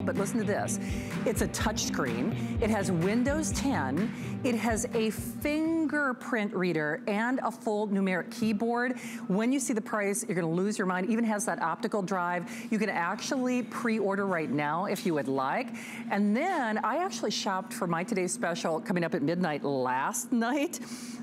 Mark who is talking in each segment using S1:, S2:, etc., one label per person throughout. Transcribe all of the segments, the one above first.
S1: But listen to this. It's a touchscreen. It has Windows 10. It has a fingerprint reader and a full numeric keyboard. When you see the price, you're gonna lose your mind. Even has that optical drive. You can actually pre-order right now if you would like. And then I actually shopped for my today's special coming up at midnight last night.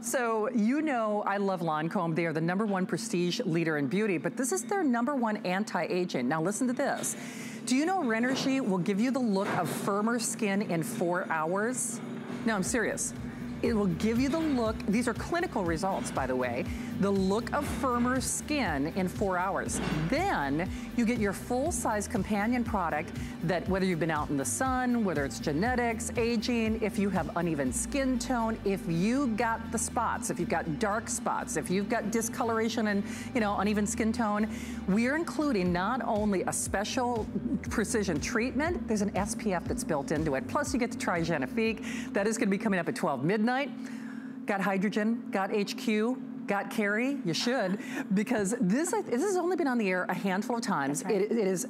S1: So you know I love Lancome. They are the #1 prestige leader in beauty, but this is their #1 anti-aging. Now listen to this. Do you know Renergy will give you the look of firmer skin in 4 hours? No, I'm serious. It will give you the look, these are clinical results, by the way, the look of firmer skin in 4 hours. Then you get your full-size companion product that whether you've been out in the sun, whether it's genetics, aging, if you have uneven skin tone, if you got the spots, if you've got dark spots, if you've got discoloration and uneven skin tone, we're including not only a special precision treatment, there's an SPF that's built into it. Plus you get to try Genifique. That is gonna be coming up at 12 midnight. Got hydrogen, got HQ, got Carrie, you should, because this has only been on the air a handful of times. Right. It is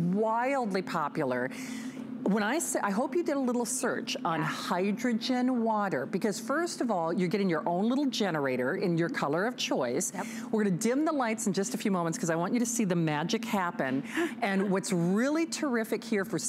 S1: wildly popular. When I say, I hope you did a little search on hydrogen water, because first of all, you're getting your own little generator in your color of choice. Yep. We're gonna dim the lights in just a few moments because I want you to see the magic happen. And what's really terrific here for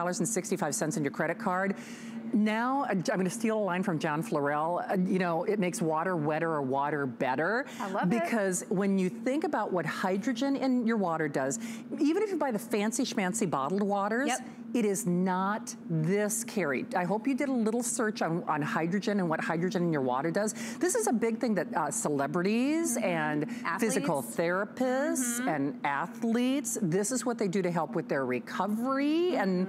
S1: $16.65 in your credit card, now, I'm gonna steal a line from John Florell, it makes water wetter or water better.
S2: I love it.
S1: Because when you think about what hydrogen in your water does, even if you buy the fancy schmancy bottled waters, it is not this, Carrie. I hope you did a little search on hydrogen and what hydrogen in your water does. This is a big thing that celebrities and physical therapists and athletes, this is what they do to help with their recovery and,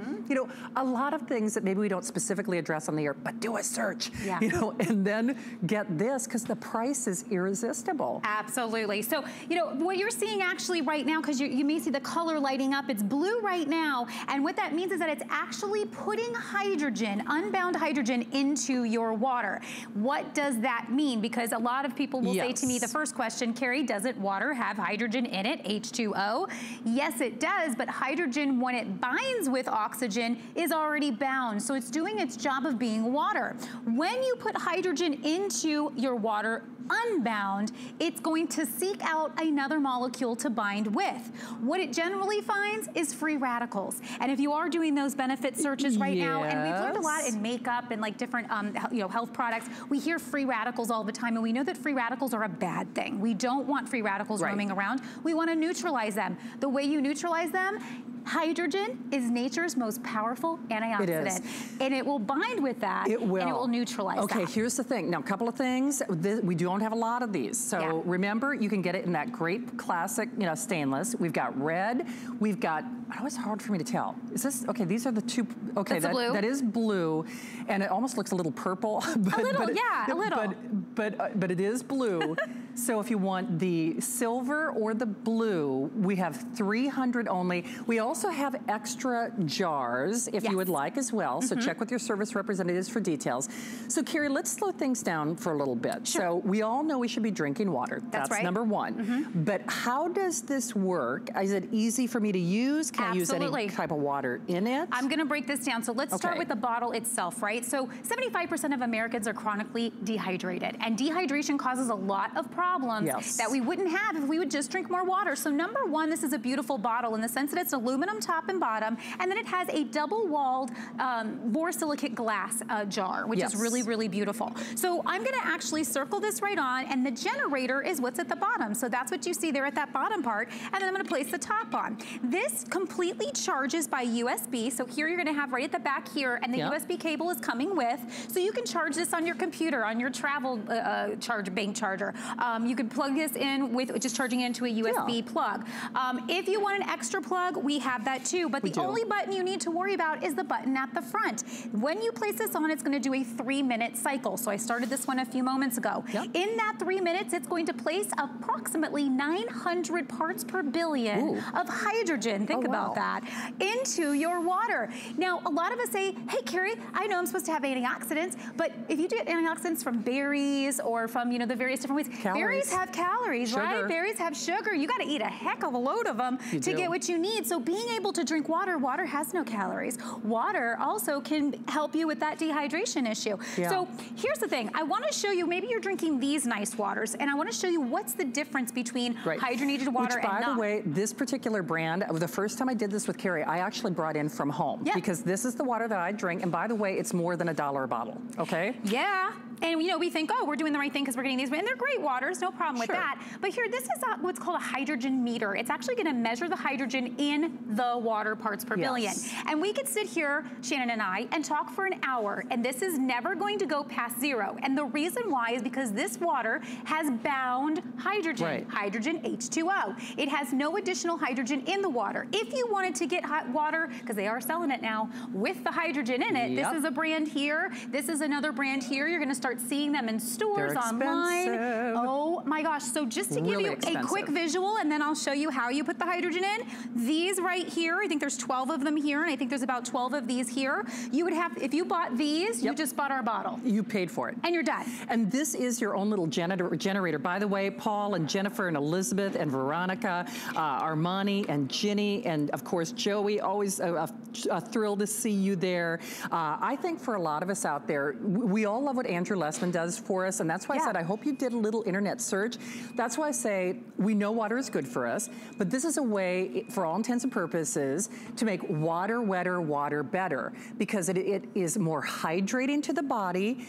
S1: a lot of things that maybe we don't specifically address on the air, but do a search, and then get this because the price is irresistible.
S2: Absolutely. So, what you're seeing actually right now, because you may see the color lighting up, it's blue right now, and what that means is that it's actually putting hydrogen, unbound hydrogen, into your water. What does that mean? Because a lot of people will say to me, the first question, Carrie, doesn't water have hydrogen in it, H2O? Yes, it does, but hydrogen, when it binds with oxygen, is already bound. So it's doing its job of being water. When you put hydrogen into your water unbound, it's going to seek out another molecule to bind with. What it generally finds is free radicals. And if you are doing those benefit searches right now, and we've learned a lot in makeup and like different health products, we hear free radicals all the time, and we know that free radicals are a bad thing. We don't want free radicals roaming around. We want to neutralize them. The way you neutralize them, hydrogen is nature's most powerful antioxidant. It is. And it will bind with that. It will. And it will neutralize that.
S1: Okay, here's the thing. Now, a couple of things. We don't have a lot of these. So remember, you can get it in that great classic, stainless. We've got red. We've got, oh, it's hard for me to tell. Is this, okay, these are the two, okay, that is blue. And it almost looks a little purple. But,
S2: a little, a little.
S1: But it is blue. So if you want the silver or the blue, we have 300 only. We also have extra jars if you would like as well. So check with your service representatives for details. So Carrie, let's slow things down for a little bit. Sure. So we all know we should be drinking water. That's right. #1. But how does this work? Is it easy for me to use? Can I use any type of water in it?
S2: I'm gonna break this down. So let's start with the bottle itself, right? So 75% of Americans are chronically dehydrated, and dehydration causes a lot of problems that we wouldn't have if we would just drink more water. So #1, this is a beautiful bottle in the sense that it's aluminum top and bottom, and then it has a double-walled borosilicate glass jar, which is really, really beautiful. So I'm gonna actually circle this right on, and the generator is what's at the bottom. So that's what you see there at that bottom part, and then I'm gonna place the top on. This completely charges by USB. So here you're gonna have right at the back here, and the USB cable is coming with, so you can charge this on your computer, on your travel bank charger. You can plug this in with just charging into a USB plug. If you want an extra plug, we have that too, but the only button you need to worry about is the button at the front. When you place this on, it's gonna do a 3-minute cycle. So I started this one a few moments ago. In that 3 minutes, it's going to place approximately 900 parts per billion of hydrogen, think about that, into your water. Now, a lot of us say, hey Carrie, I know I'm supposed to have antioxidants, but if you get antioxidants from berries or from, the various different ways, berries have calories, right? Berries have sugar. You gotta eat a heck of a load of them to get what you need. So being able to drink water, water has no calories. Water also can help you with that dehydration issue. So here's the thing. I wanna show you, maybe you're drinking these nice waters, and I wanna show you what's the difference between hydrogenated water and not.
S1: Which, by the way, this particular brand, the first time I did this with Carrie, I actually brought in from home because this is the water that I drink, and by the way, it's more than $1 a bottle, okay?
S2: Yeah, and you know, we think, oh, we're doing the right thing because we're getting these, and they're great waters, no problem with that. But here, this is what's called a hydrogen meter. It's actually gonna measure the hydrogen in the water parts per billion. And we could sit here, Shannon and I, and talk for an hour, and this is never going to go past 0. And the reason why is because this water has bound hydrogen, hydrogen H2O. It has no additional hydrogen in the water. If you wanted to get hot water, because they are selling it now, with the hydrogen in it, this is a brand here, this is another brand here, you're gonna start seeing them in stores, online. Oh my gosh, so just to give you a quick visual, and then I'll show you how you put the hydrogen in. These right here, I think there's 12 of them here, and I think there's about 12 of these here. You would have, if you bought these, you just bought our bottle.
S1: You paid for it.
S2: And you're done.
S1: And this is your own little generator. By the way, Paul and Jennifer and Elizabeth and Veronica, Armani and Ginny, and of course Joey, always a thrill to see you there. I think for a lot of us out there, we all love what Andrew Lessman does for us, and that's why I said I hope you did a little internet search. That's why I say we know water is good for us, but this is a way, for all intents and purposes, to make water wetter, water better, because it is more hydrating to the body,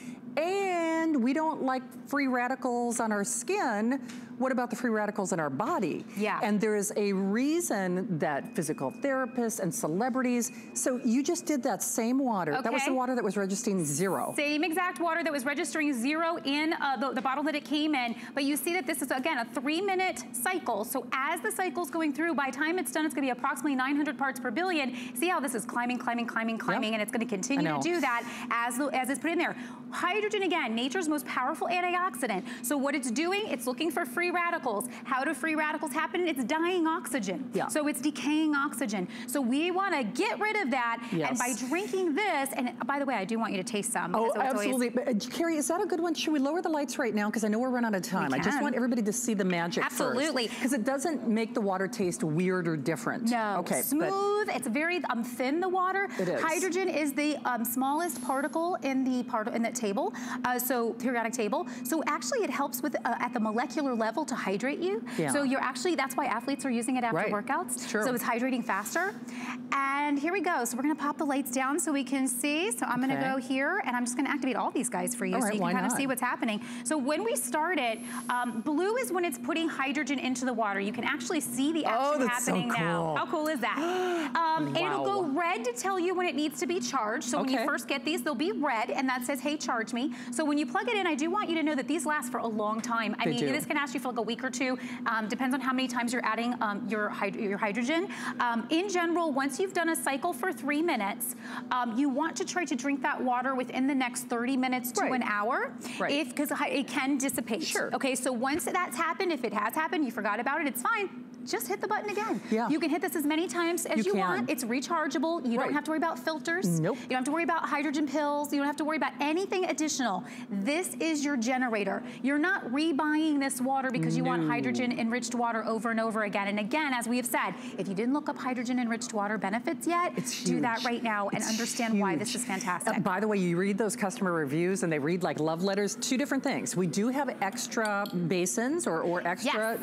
S1: and we don't like free radicals on our skin. What about the free radicals in our body? And there is a reason that physical therapists and celebrities, so you just did that same water. That was the water that was registering 0.
S2: Same exact water that was registering 0 in the bottle that it came in, but you see that this is, again, a 3-minute cycle. So as the cycle's going through, by the time it's done, it's gonna be approximately 900 parts per billion. See how this is climbing, climbing, climbing, climbing, and it's gonna continue to do that as it's put in there. Hydrogen, again, nature's most powerful antioxidant. So what it's doing, it's looking for free radicals. How do free radicals happen? It's dying oxygen. So it's decaying oxygen. So we want to get rid of that. And by drinking this, and by the way, I do want you to taste some.
S1: Oh, absolutely. But, Carrie, is that a good one? Should we lower the lights right now? Because I know we're running out of time. I just want everybody to see the magic first. Because it doesn't make the water taste weird or different.
S2: No. Okay. Smooth. It's very thin, the water.
S1: It is.
S2: Hydrogen is the smallest particle in the table. So periodic table. So actually it helps with at the molecular level to hydrate you. So you're actually, that's why athletes are using it after workouts. So it's hydrating faster. And here we go. So we're gonna pop the lights down so we can see. So I'm gonna go here and I'm just gonna activate all these guys for you so you can kind of see what's happening. So when we start it, blue is when it's putting hydrogen into the water. You can actually see the action happening now. How cool is that? And it'll go red to tell you when it needs to be charged. So when you first get these, they'll be red and that says, hey, charge me. So when you plug it in, I do want you to know that these last for a long time. I mean, this can last you for like a week or two. Depends on how many times you're adding your hydrogen. In general, once you've done a cycle for 3 minutes, you want to try to drink that water within the next 30 minutes to an hour, because it can dissipate. Okay, so once that's happened, if it has happened, you forgot about it, it's fine. Just hit the button again. You can hit this as many times as you want. It's rechargeable. You don't have to worry about filters. You don't have to worry about hydrogen pills. You don't have to worry about anything additional. This is your generator. You're not rebuying this water because you want hydrogen enriched water over and over again. And again, as we have said, if you didn't look up hydrogen enriched water benefits yet, do that right now and understand why this is fantastic.
S1: By the way, you read those customer reviews and they read like love letters. 2 different things. We do have extra basins or extra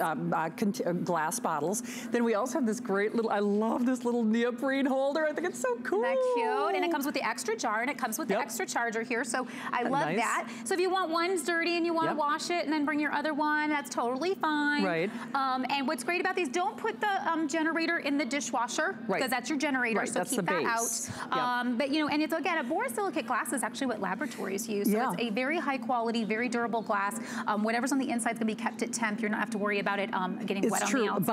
S1: glass bottles. Then we also have this great little, I love this little neoprene holder. I think it's so cool.
S2: Isn't that cute? And it comes with the extra jar and it comes with the extra charger here. So I love that. So if you want one's dirty and you want to wash it and then bring your other one, that's totally fine. And what's great about these, don't put the generator in the dishwasher because that's your generator. So keep that out. But you know, and it's again, a borosilicate glass is actually what laboratories use. So it's a very high quality, very durable glass. Whatever's on the inside is gonna be kept at temp. You're not have to worry about it getting wet on the outside.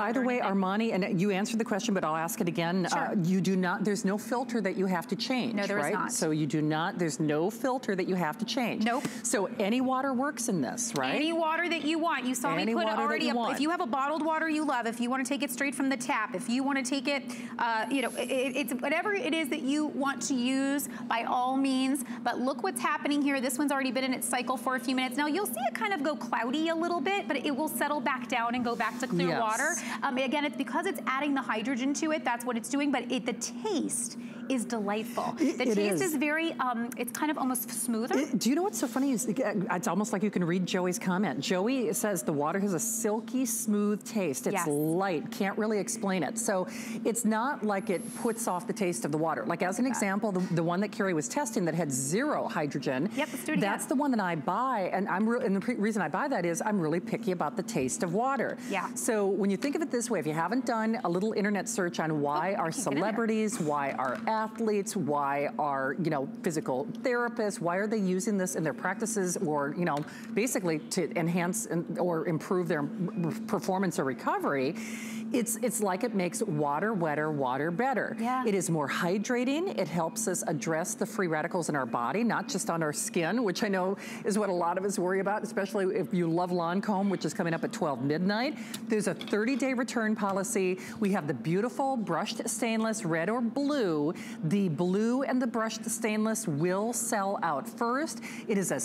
S1: By the way, Armani, and you answered the question, but I'll ask it again.
S2: Sure.
S1: You do not, there's no filter that you have to change,
S2: no, there
S1: right?
S2: is not.
S1: So you do not, there's no filter that you have to change.
S2: Nope.
S1: So any water works in this, right?
S2: Any water that you want. You saw me put already, if you have a bottled water you love, if you want to take it straight from the tap, if you want to take it, you know, it's whatever it is that you want to use, by all means. But look what's happening here. This one's already been in its cycle for a few minutes. Now you'll see it kind of go cloudy a little bit, but it will settle back down and go back to clear water. Again, it's because it's adding the hydrogen to it. That's what it's doing. But the taste is delightful. The taste is very, it's kind of almost smoother.
S1: Do you know what's so funny? It's almost like you can read Joey's comment. Joey says the water has a silky, smooth taste. It's light, can't really explain it. So it's not like it puts off the taste of the water. Like as an example, the one that Carrie was testing that had 0 hydrogen,
S2: let's do it
S1: that's the one that I buy. And and the reason I buy that is I'm really picky about the taste of water. So when you think of it this way, if you haven't done a little internet search on why our celebrities, why our athletes, why are, you know, physical therapists, why are they using this in their practices, or, you know, basically to enhance or improve their performance or recovery, it's like it makes water wetter, water better. It is more hydrating. It helps us address the free radicals in our body, not just on our skin, which I know is what a lot of us worry about, especially if you love Lancome, which is coming up at 12 midnight. There's a 30-day return policy. We have the beautiful brushed stainless, red or blue. The blue and the brushed stainless will sell out first. It is a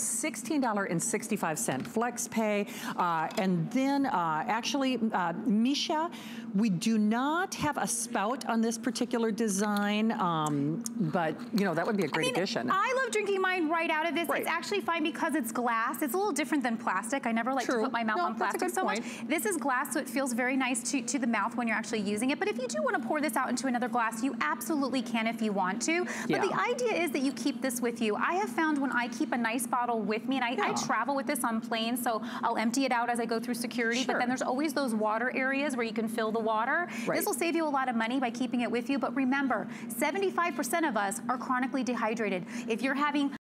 S1: $16.65 flex pay. And then actually, Misha, we do not have a spout on this particular design, but you know, that would be a great addition.
S2: I love drinking mine right out of this. It's actually fine because it's glass. It's a little different than plastic. I never like to put my mouth on plastic so much. This is glass, so it feels very nice to the mouth when you're actually using it. But if you do want to pour this out into another glass, you absolutely can if you want to. But the idea is that you keep this with you. I have found when I keep a nice bottle with me, and I travel with this on planes, so I'll empty it out as I go through security, but then there's always those water areas where you can fill the water. This will save you a lot of money by keeping it with you. But remember, 75% of us are chronically dehydrated. If you're having